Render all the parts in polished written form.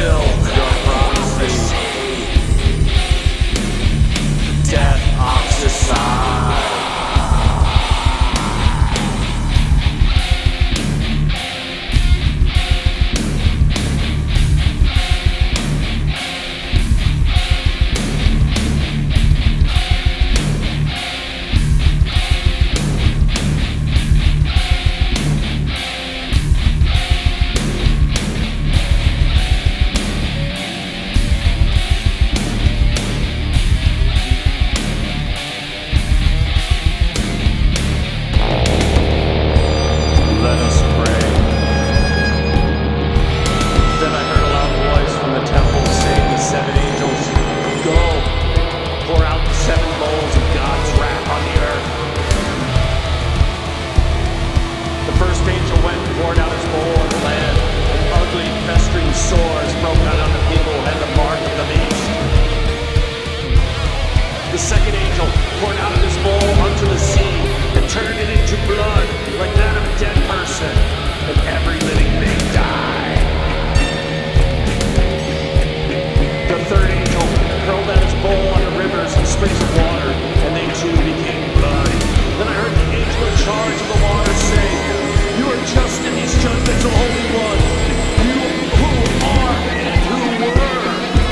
fulfill your prophecy. Deathoxicide. Let us pray. Then I heard a loud voice from the temple saying to seven angels, "Go, pour out the seven bowls of God's wrath on the earth." The first angel went and poured out his bowl on the land, and ugly, festering sores broke out on the people who had the mark of the beast. The second angel poured out of his bowl unto the sea, and turned it into blood like that of a dead person, and every living thing died. The third angel hurled out his bowl on the rivers and springs of water, and they too became blood. Then I heard the angel in charge of the water say, "You are just in these judgments, O Holy One, you who are and who were."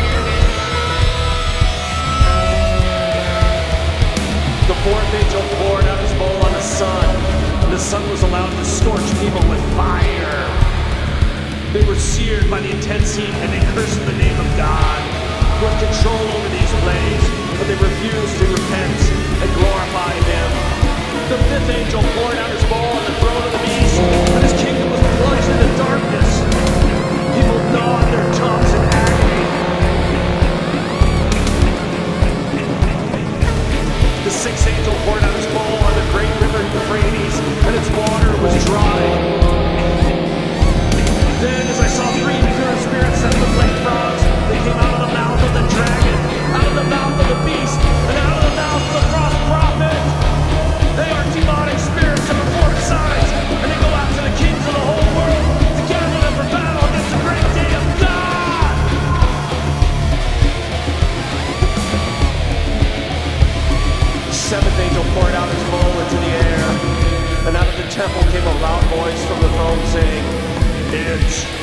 The fourth angel poured out his bowl on the sun, and the sun was allowed to scorch people with fire. They were seared by the intense heat, and they cursed the name of God, who had control over these plagues, but they refused to repent and glorify him. The fifth angel poured out his bowl on the throne of the beast, and his kingdom was plunged into darkness. People gnawed their tongues in agony. The sixth angel poured out his bowl on the great river Euphrates, and its water was dry. Then, as I saw three pure spirits that looked like frogs, they came out of the mouth of the dragon, out of the mouth of the beast, and out of the mouth of the false prophet. They are demonic spirits of the four sides, and they go out to the kings of the whole world to gather them for battle against the great day of God. The seventh angel poured out his bowl into the air, and out of the temple came a loud voice from the throne saying, "It's